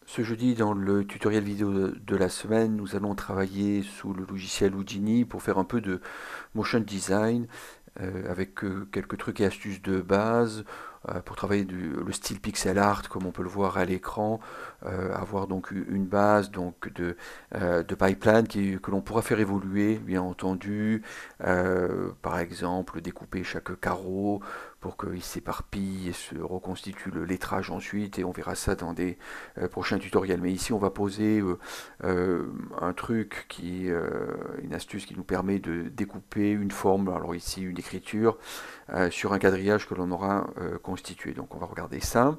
Ce jeudi, dans le tutoriel vidéo de la semaine, nous allons travailler sous le logiciel Houdini pour faire un peu de motion design avec quelques trucs et astuces de base pour travailler le style pixel art comme on peut le voir à l'écran, avoir donc une base donc de pipeline que l'on pourra faire évoluer bien entendu, par exemple découper chaque carreau pour qu'il s'éparpille et se reconstitue le lettrage ensuite, et on verra ça dans des prochains tutoriels. Mais ici on va poser un truc une astuce qui nous permet de découper une forme, alors ici une écriture, sur un quadrillage que l'on aura constitué. Donc on va regarder ça.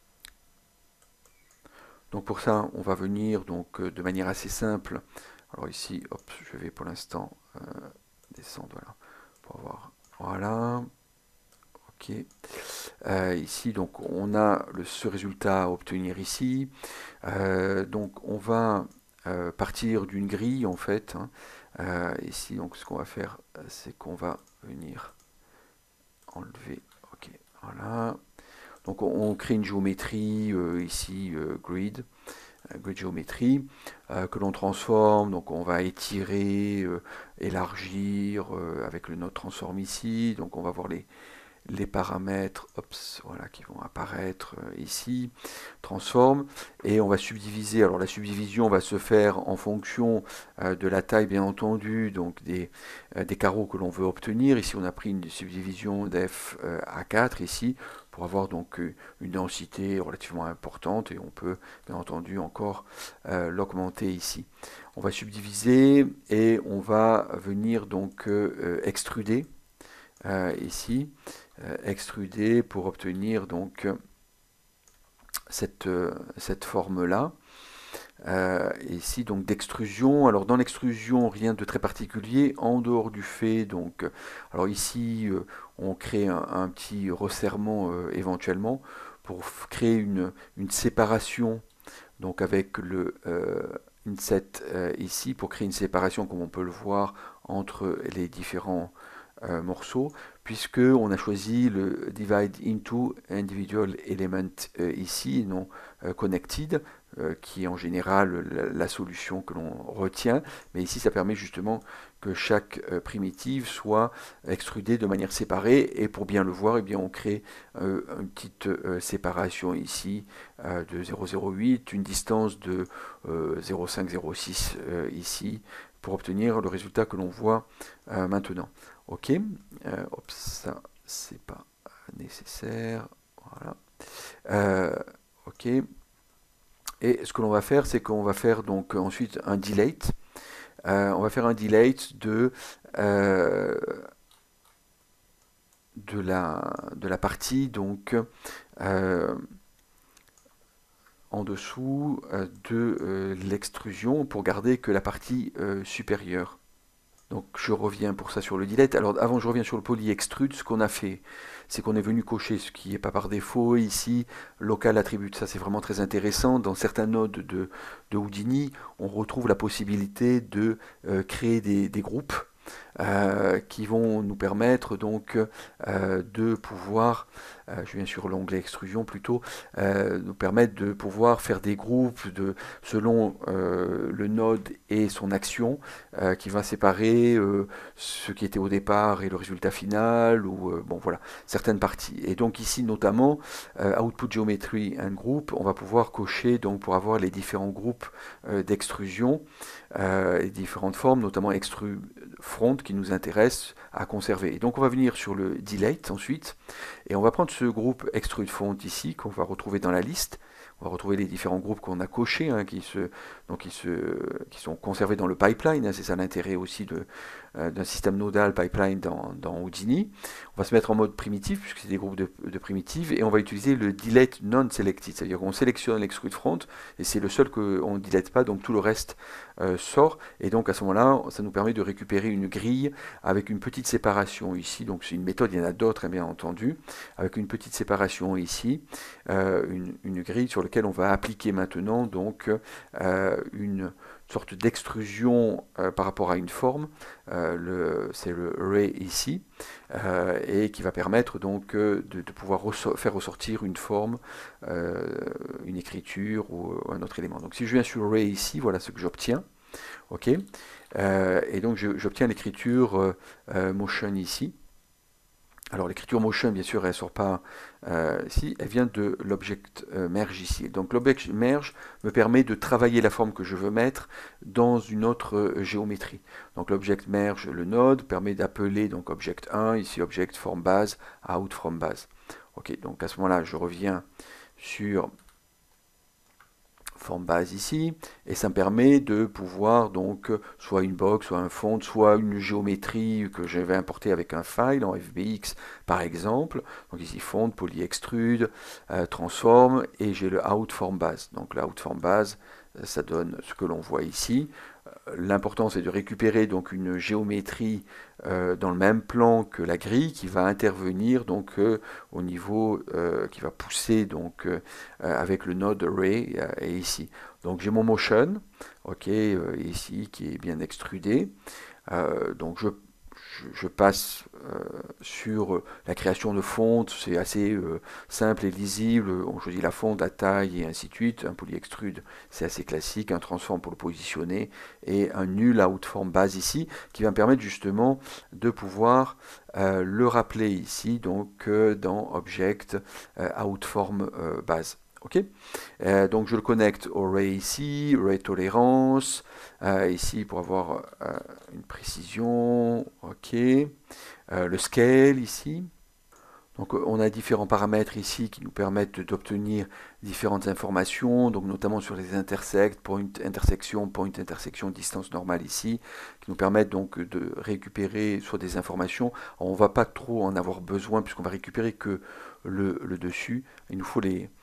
Donc pour ça, on va venir donc de manière assez simple. Alors ici, hop, je vais pour l'instant descendre, voilà, pour avoir, voilà, ok. Ici, donc on a ce résultat à obtenir ici. Donc on va partir d'une grille en fait, hein. Ici, donc ce qu'on va faire, c'est qu'on va venir enlever, ok, voilà. Donc on crée une géométrie ici, grid géométrie, que l'on transforme, donc on va étirer, élargir avec le node transform ici, donc on va voir les paramètres, voilà, qui vont apparaître ici, transform, et on va subdiviser. Alors la subdivision va se faire en fonction de la taille, bien entendu, donc des carreaux que l'on veut obtenir. Ici, on a pris une subdivision d'F à 4 ici, pour avoir donc une densité relativement importante, et on peut bien entendu encore l'augmenter ici. On va subdiviser et on va venir donc extruder ici, extruder pour obtenir donc cette forme-là. Ici donc d'extrusion. Alors dans l'extrusion, rien de très particulier en dehors du fait donc, alors ici on crée un petit resserrement éventuellement pour créer une séparation donc avec le inset ici, pour créer une séparation comme on peut le voir entre les différents morceaux, puisque on a choisi le divide into individual element ici, et non connected, qui est en général la solution que l'on retient, mais ici ça permet justement que chaque primitive soit extrudée de manière séparée, et pour bien le voir, eh bien, on crée une petite séparation ici de 0,08, une distance de 0,506 ici, pour obtenir le résultat que l'on voit maintenant. Ok, ça c'est pas nécessaire, voilà. Ok, et ce que l'on va faire, c'est qu'on va faire donc ensuite un delete. On va faire un delete euh, de la partie donc en dessous de l'extrusion pour garder que la partie supérieure. Donc je reviens pour ça sur le delete. Alors avant je reviens sur le poly extrude, ce qu'on a fait, c'est qu'on est venu cocher ce qui n'est pas par défaut ici, local attribute. Ça c'est vraiment très intéressant. Dans certains nodes de Houdini, on retrouve la possibilité de créer des groupes qui vont nous permettre donc de pouvoir, je viens sur l'onglet extrusion plutôt, nous permettre de pouvoir faire des groupes selon le node et son action, qui va séparer ce qui était au départ et le résultat final, ou bon voilà, certaines parties. Et donc ici notamment, Output Geometry and Group, on va pouvoir cocher donc pour avoir les différents groupes d'extrusion, et différentes formes, notamment extrude front qui nous intéresse à conserver. Et donc on va venir sur le delete ensuite, et on va prendre ce groupe extrude front ici qu'on va retrouver dans la liste. On va retrouver les différents groupes qu'on a cochés, hein, qui sont conservés dans le pipeline, hein. C'est ça l'intérêt aussi d'un système nodal pipeline dans Houdini. On va se mettre en mode primitif, puisque c'est des groupes de primitives, et on va utiliser le delete non-selected, c'est-à-dire qu'on sélectionne l'extrude front, et c'est le seul qu'on ne delete pas, donc tout le reste sort, et donc à ce moment-là, ça nous permet de récupérer une grille avec une petite séparation ici. Donc c'est une méthode, il y en a d'autres, bien entendu, avec une petite séparation ici, une grille sur laquelle on va appliquer maintenant donc une sorte d'extrusion par rapport à une forme, c'est le ray ici, et qui va permettre donc de pouvoir faire ressortir une forme, une écriture ou un autre élément. Donc si je viens sur ray ici, voilà ce que j'obtiens. Ok, et donc j'obtiens l'écriture motion ici. Alors l'écriture motion, bien sûr, elle ne sort pas ici, elle vient de l'object merge ici. Donc l'object merge me permet de travailler la forme que je veux mettre dans une autre géométrie. Donc l'object merge, le node, permet d'appeler donc object 1, ici object from base, out from base. Ok, donc à ce moment-là, je reviens sur forme base ici, et ça me permet de pouvoir donc soit une box, soit un font, soit une géométrie que je vais importer avec un file en FBX par exemple. Donc ici font, poly extrude, transform, et j'ai le out form base. Donc le out form base, ça donne ce que l'on voit ici. L'important c'est de récupérer donc une géométrie dans le même plan que la grille qui va intervenir donc au niveau qui va pousser donc avec le node array et ici. Donc j'ai mon motion, ok, ici qui est bien extrudé. Donc je passe sur la création de fonte, c'est assez simple et lisible. On choisit la fonte, la taille et ainsi de suite. Un polyextrude, c'est assez classique. Un transform pour le positionner et un nul outform base ici qui va me permettre justement de pouvoir le rappeler ici donc dans object outform base. Ok, donc je le connecte au ray ici, ray tolérance, ici pour avoir une précision, ok, le scale ici. Donc on a différents paramètres ici qui nous permettent d'obtenir différentes informations, donc notamment sur les intersects, point intersection, distance normale ici, qui nous permettent donc de récupérer soit des informations. Alors, on ne va pas trop en avoir besoin puisqu'on va récupérer que le dessus. Il nous faut les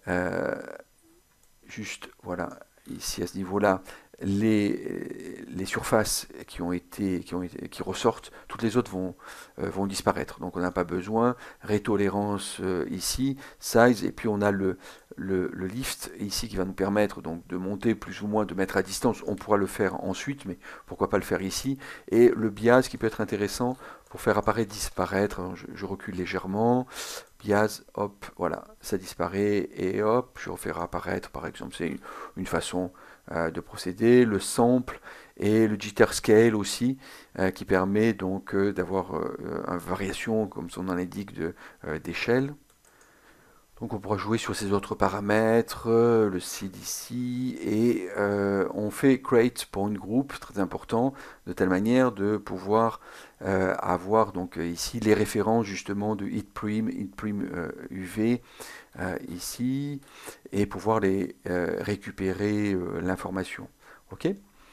juste voilà ici à ce niveau-là les surfaces qui ressortent, toutes les autres vont disparaître. Donc on n'a pas besoin. Rétolérance ici, size, et puis on a le lift ici qui va nous permettre donc de monter plus ou moins, de mettre à distance. On pourra le faire ensuite, mais pourquoi pas le faire ici. Et le bias qui peut être intéressant pour faire apparaître, disparaître. Alors, je recule légèrement. Bias, hop, voilà, ça disparaît et hop, je refais apparaître. Par exemple, c'est une façon de procéder, le sample et le jitter scale aussi, qui permet donc d'avoir une variation, comme son nom l'indique, d'échelle. Donc on pourra jouer sur ces autres paramètres, le seed ici, et on fait create point group, très important, de telle manière de pouvoir avoir donc ici les références justement de hitprim UV ici, et pouvoir les récupérer l'information. Ok,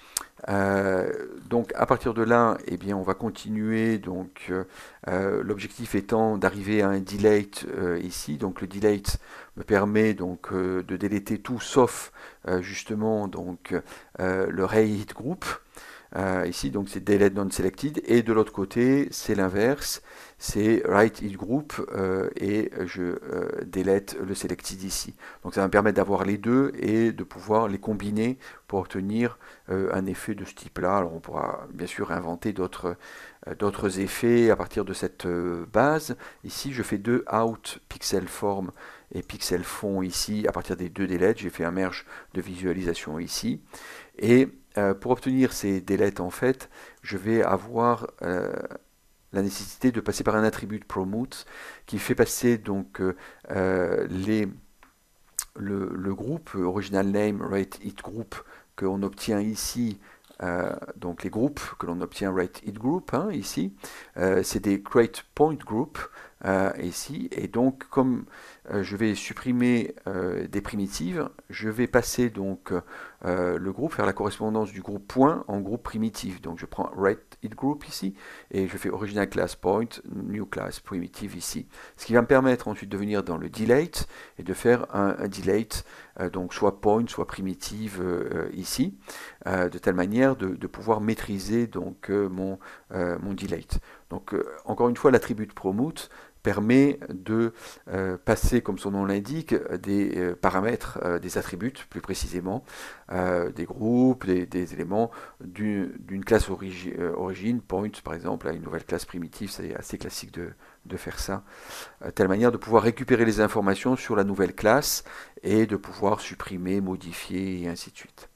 donc à partir de là, eh bien, on va continuer. Donc l'objectif étant d'arriver à un delete ici. Donc le delete me permet donc de déléter tout sauf justement donc le ray hit group. Ici donc c'est delete non selected, et de l'autre côté c'est l'inverse, c'est write hit group et je delete le selected ici. Donc ça va me permettre d'avoir les deux et de pouvoir les combiner pour obtenir un effet de ce type là. Alors on pourra bien sûr inventer d'autres effets à partir de cette base. Ici je fais deux out pixel form et pixel fond ici à partir des deux deletes. J'ai fait un merge de visualisation ici, et pour obtenir ces deletes, en fait, je vais avoir la nécessité de passer par un attribut promote qui fait passer donc le groupe original name rate it group qu'on obtient ici. Donc les groupes que l'on obtient rate it group ici, c'est des create point group ici, et donc comme je vais supprimer des primitives, je vais passer donc le groupe, faire la correspondance du groupe point en groupe primitif. Donc je prends write it group ici et je fais original class point, new class primitive ici. Ce qui va me permettre ensuite de venir dans le delete et de faire un delete, donc soit point, soit primitive ici, de telle manière de pouvoir maîtriser donc mon delete. Donc, encore une fois, l'attribut promote permet de passer, comme son nom l'indique, des paramètres, des attributs plus précisément, des groupes, des éléments d'une classe origine, point par exemple, à une nouvelle classe primitive, c'est assez classique de faire ça, telle manière de pouvoir récupérer les informations sur la nouvelle classe et de pouvoir supprimer, modifier et ainsi de suite.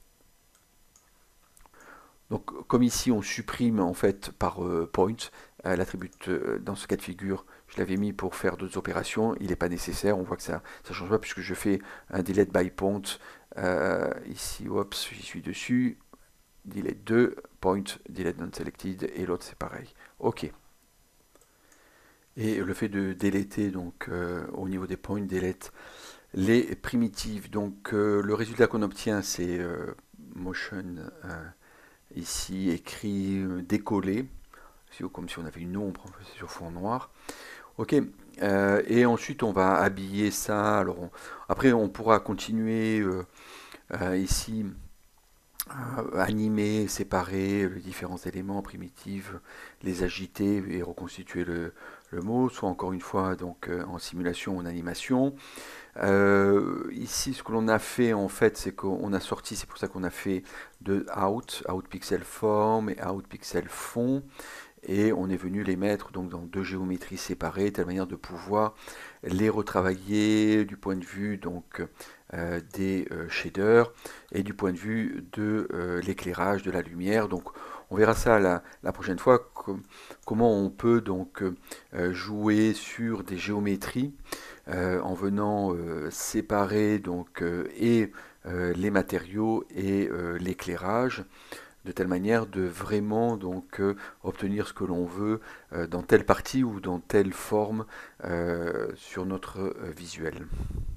Donc, comme ici on supprime en fait par point, l'attribut dans ce cas de figure, je l'avais mis pour faire d'autres opérations, il n'est pas nécessaire, on voit que ça ne change pas puisque je fais un delete by point, ici, oups, j'y suis dessus, delete 2, point, delete non selected, et l'autre c'est pareil. Ok. Et le fait de déléter, donc au niveau des points, delete les primitives, donc le résultat qu'on obtient c'est motion ici écrit décollé, comme si on avait une ombre sur fond noir. Ok, et ensuite on va habiller ça. Alors après on pourra continuer ici animer, séparer les différents éléments primitifs, les agiter et reconstituer le mot, soit encore une fois donc en simulation ou en animation. Ici, ce que l'on a fait en fait, c'est qu'on a sorti, c'est pour ça qu'on a fait de out pixel form et out pixel fond, et on est venu les mettre donc dans deux géométries séparées, de telle manière de pouvoir les retravailler du point de vue donc des shaders et du point de vue de l'éclairage, de la lumière. Donc on verra ça la prochaine fois, comment on peut donc jouer sur des géométries en venant séparer donc et les matériaux et l'éclairage de telle manière de vraiment donc obtenir ce que l'on veut dans telle partie ou dans telle forme sur notre visuel.